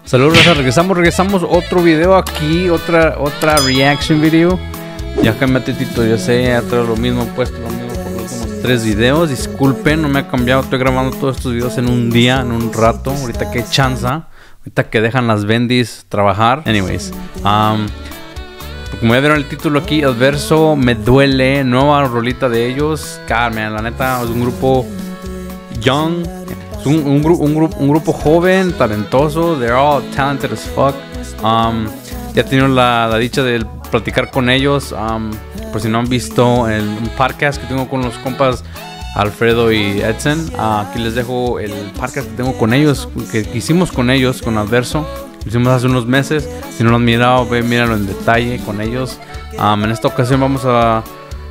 Saludos, raza, regresamos otro video aquí, otra reaction video. Ya cambié titito, yo sé, ya traigo lo mismo, puesto lo mismo por los últimos 3 videos. Disculpen, no me ha cambiado, estoy grabando todos estos videos en un día, en un rato. Ahorita que hay chanza, ahorita que dejan las bendis trabajar. Anyways, como ya vieron el título aquí, El Verso Me Duele, nueva rolita de ellos. Carmen, la neta, es un grupo young, es un grupo joven, talentoso. They're all talented as fuck. Ya he tenido la dicha de platicar con ellos. Por si no han visto el podcast que tengo con los compas Alfredo y Edson, aquí les dejo el podcast que tengo con ellos, que hicimos con ellos, con El Verso. Lo hicimos hace unos meses. Si no lo han mirado, míralo en detalle con ellos. En esta ocasión vamos a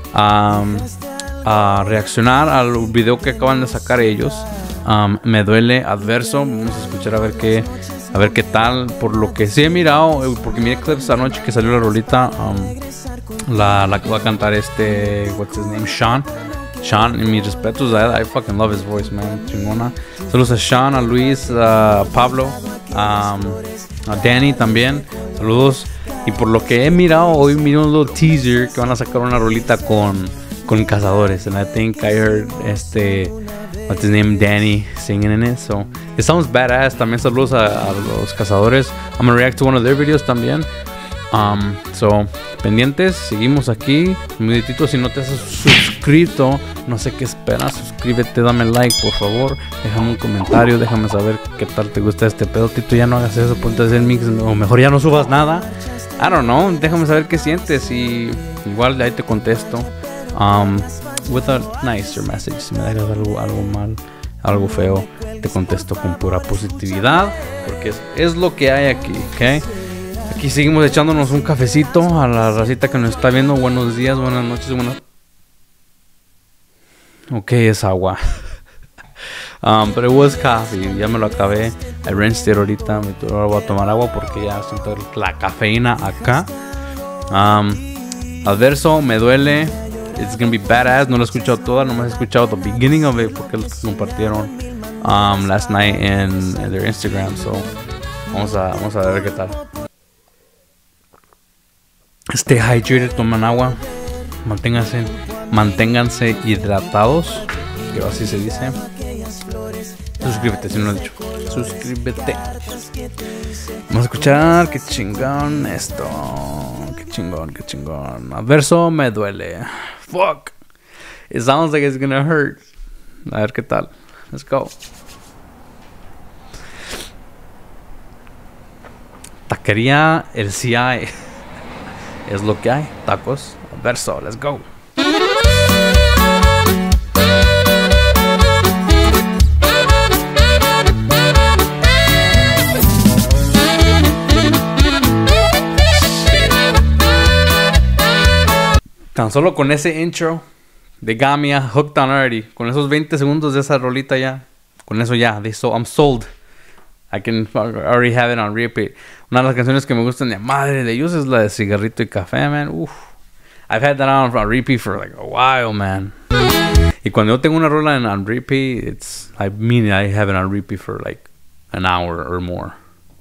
reaccionar al video que acaban de sacar ellos. Me Duele, El Verso. Vamos a escuchar a ver qué tal. Por lo que sí he mirado, porque miré clips anoche que salió la rolita. La que va a cantar what's his name, Sean, y mis respetos a él. I fucking love his voice, man. Chingona. Saludos a Sean, a Luis, a Pablo, a Danny también. Saludos. Y por lo que he mirado, hoy miré un little teaser que van a sacar una rolita con Cazadores. And I think I heard what's his name, Danny singing in it. So it sounds badass. También saludos a los Cazadores. I'm gonna react to one of their videos también. So pendientes, seguimos aquí. Minutito, si no te has suscrito, no sé qué esperas, suscríbete, dame like por favor, déjame un comentario, déjame saber qué tal te gusta este pedo. Tito, ya no hagas eso, ponte a hacer mix, o mejor ya no subas nada. I don't know, déjame saber qué sientes y igual ahí te contesto with a nicer message. Si me dejas algo mal, algo feo, te contesto con pura positividad, porque es lo que hay aquí, ¿ok? Aquí seguimos echándonos un cafecito a la racita que nos está viendo. Buenos días, buenas noches, Ok, es agua. Pero it was coffee. Ya me lo acabé. I rinsed it ahorita. Ahora voy a tomar agua porque ya siento la cafeína acá. El Verso Me Duele. It's gonna be badass. No lo he escuchado toda. Nomás he escuchado the beginning of it porque los compartieron last night en their Instagram. So vamos a ver qué tal. Stay hydrated, toman agua, manténganse hidratados, que así se dice. Suscríbete si no lo has dicho. Suscríbete. Vamos a escuchar, qué chingón esto. Qué chingón. El Verso Me Duele. Fuck. It sounds like it's gonna hurt. A ver qué tal. Let's go. Taquería El CI. Es lo que hay, tacos, El Verso, let's go. Tan solo con ese intro de Gamia, hooked on already. Con esos 20 segundos de esa rolita ya. Con eso ya, I'm sold. I can already have it on repeat. Una de las canciones que me gustan de madre de ellos es la de Cigarrito y Café, man. Uf. I've had that on repeat for like a while, man. Y cuando yo tengo una rola on repeat, I have it on repeat for like an hour or more.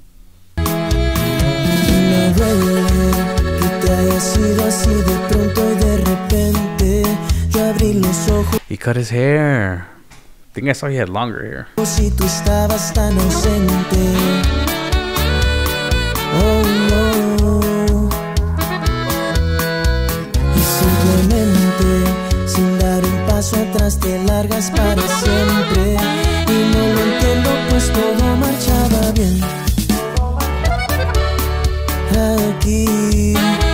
He cut his hair. I think I saw he had longer hair. Si tú estabas tan ausente, oh no. Y simplemente, sin dar un paso atrás, te largas para siempre. Y no lo entiendo, pues todo marchaba bien. Aquí,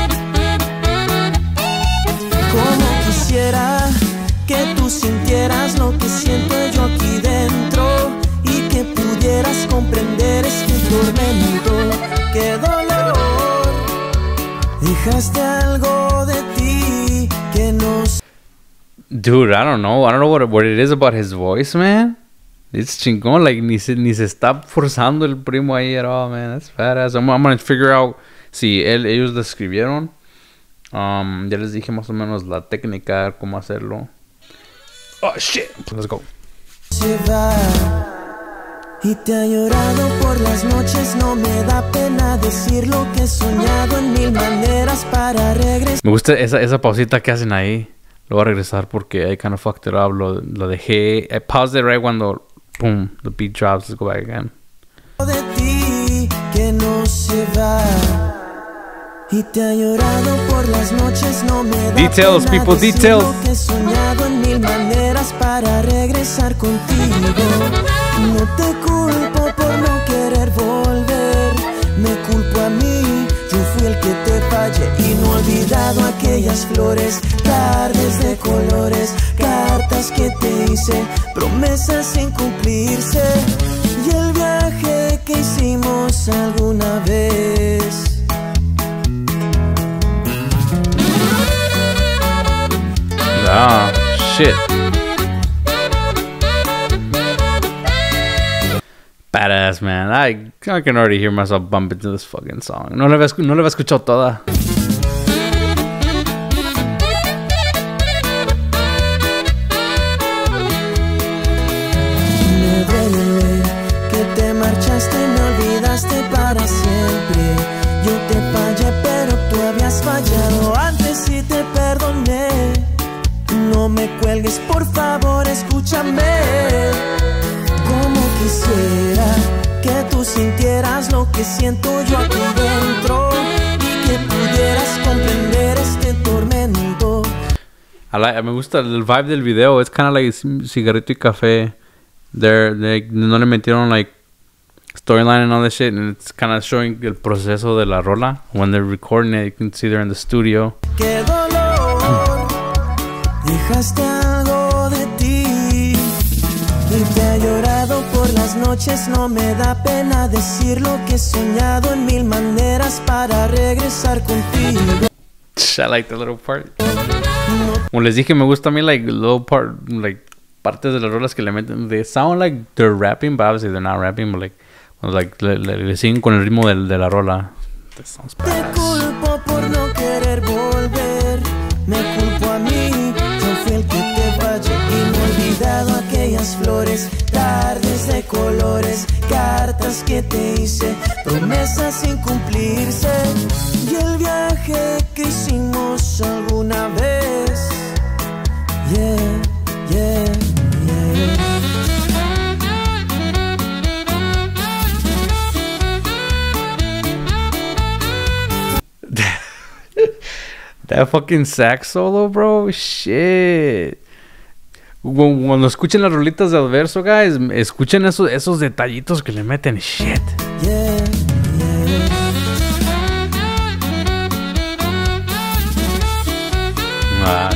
como quisiera que tú sintieras lo que siento yo aquí dentro y que pudieras comprender este tormento. ¡Qué dolor! Dejaste algo de ti que nos... Dude, I don't know what it is about his voice, man. It's chingón, like ni se está forzando el primo ahí at all, man. That's badass. I'm gonna figure out si ellos lo escribieron. Ya les dije más o menos la técnica, cómo hacerlo. Oh shit, let's go. Y te ha llorado por las noches, no me da pena decir lo que he soñado en mil maneras para regresar. Me gusta esa pausita que hacen ahí. Lo voy a regresar porque I kind of fucked it up. Lo dejé. I paused it right cuando, boom, the beat drops. Let's go back again. De ti que no se va. Y te ha llorado por las noches, no me da Details, pena people, decir details. lo que he soñado en mil maneras para regresar contigo. No te culpo por no querer volver, me culpo a mí, yo fui el que te fallé y no he olvidado aquellas flores, tardes de colores, cartas que te hice, promesas sin cumplirse y el viaje que hicimos alguna vez. Ah, shit. Badass, man. I can already hear myself bump into this fucking song. No la había escuchado toda. Me duele que te marchaste y me olvidaste para siempre. Yo te fallé, pero tú habías fallado antes y te perdoné. No me cuelgues, por favor, escúchame. Como quisiera que tú sintieras lo que siento yo aquí dentro y que pudieras comprender este tormento. Me gusta el vibe del video. Es kind of like cigarrito y café. No le metieron like storyline and all that shit, and it's kind of showing el proceso de la rola. When they're recording it, you can see they're in the studio. Qué dolor, dejaste algo de ti y te ha llorado por las noches. No me da pena decir lo que he soñado en mil maneras para regresar contigo. I like the little part. Como les dije, me gusta a mí like little part, like partes de las rolas que le meten. They sound like they're rapping, but obviously they're not rapping, but like le siguen con el ritmo de la rola. That sounds Te badass. culpo por no querer volver, me culpo a mí, yo fui el que te fallé y no he olvidado aquellas flores, tardes de colores, cartas que te hice, promesas sin cumplirse y el viaje que hicimos alguna vez. Yeah, yeah, yeah. That fucking sax solo, bro. Shit. Cuando escuchen las rolitas de Adverso, guys, escuchen esos detallitos que le meten. Shit. Yeah, yeah. Ah,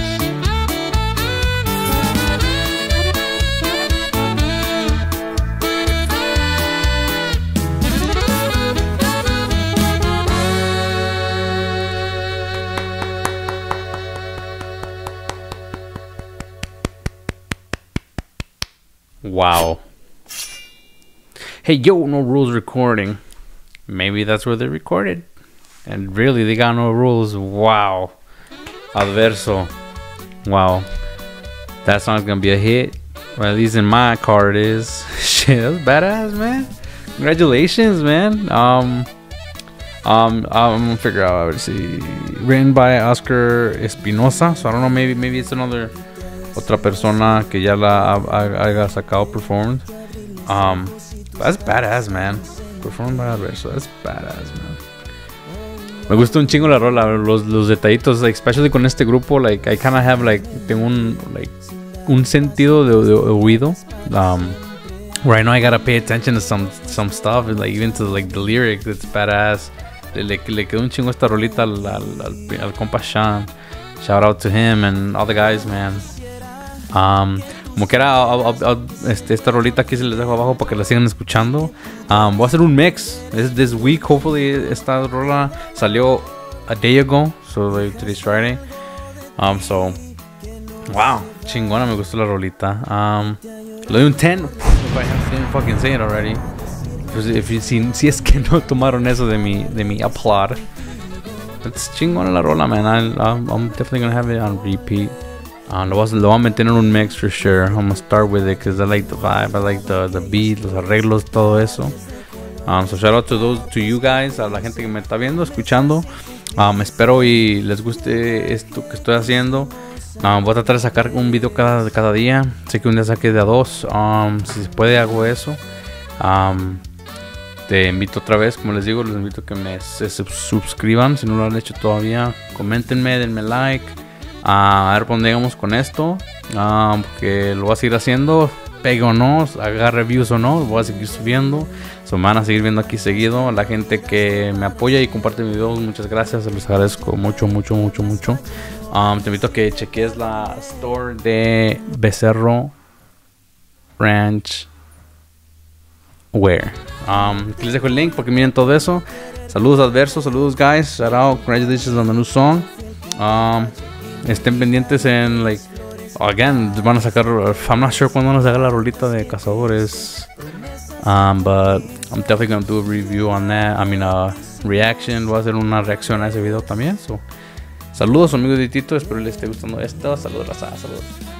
wow. Hey, yo, no rules recording. Maybe that's where they recorded. And really, they got no rules. Wow. Adverso. Wow. That song's gonna be a hit. Well, at least in my car it is. Shit, that's badass, man. Congratulations, man. I'm gonna figure out. Let's see. Written by Oscar Espinosa. So I don't know. Maybe it's another otra persona que ya la haya sacado performed. That's badass, man. Performed by Adverso. That's badass, man. Me gusta un chingo la rola, los detallitos, like, especially con este grupo, like, I kind of have, like, tengo un sentido de oído, where I know I gotta pay attention to some stuff, like, even to, like, the lyrics. It's badass. Le quedó un chingo esta rolita al compa Sean. Shout out to him and all the guys, man. Como que era esta rolita aquí se les dejo abajo para que la sigan escuchando. Voy a hacer un mix this week. Hopefully esta rola salió a day ago, so like, today's Friday. So wow, chingona, me gustó la rolita. Le doy un 10. If I have to fucking say it already. Si es que no tomaron eso de mi applaud. It's chingona la rola, man. I'm definitely gonna have it on repeat. Lo voy a meter en un mix for sure. I'm gonna start with it because I like the vibe, I like the beat, los arreglos, todo eso. So shout out to you guys, a la gente que me está viendo, escuchando. Espero y les guste esto que estoy haciendo. Voy a tratar de sacar un video cada día. Sé que un día saqué de a 2. Si se puede hago eso. Te invito otra vez, como les digo, les invito a que se suscriban si no lo han hecho todavía. Coméntenme, denme like. A ver dónde llegamos con esto. Porque lo voy a seguir haciendo. Pegue o no, haga reviews o no, voy a seguir subiendo. Me van a seguir viendo aquí seguido. La gente que me apoya y comparte mis videos, muchas gracias. Se los agradezco mucho. Te invito a que cheques la store de Becerro Ranch Wear. Aquí les dejo el link porque miren todo eso. Saludos adversos, saludos guys. Shout out, congratulations on the new song. Estén pendientes en again, van a sacar. I'm not sure cuándo van a sacar la rolita de Cazadores. But I'm definitely gonna do a review on that. I mean, reaction. Voy a hacer una reacción a ese video también. So, saludos amigos de Tito. Espero les esté gustando esto. Saludos, raza. Saludos.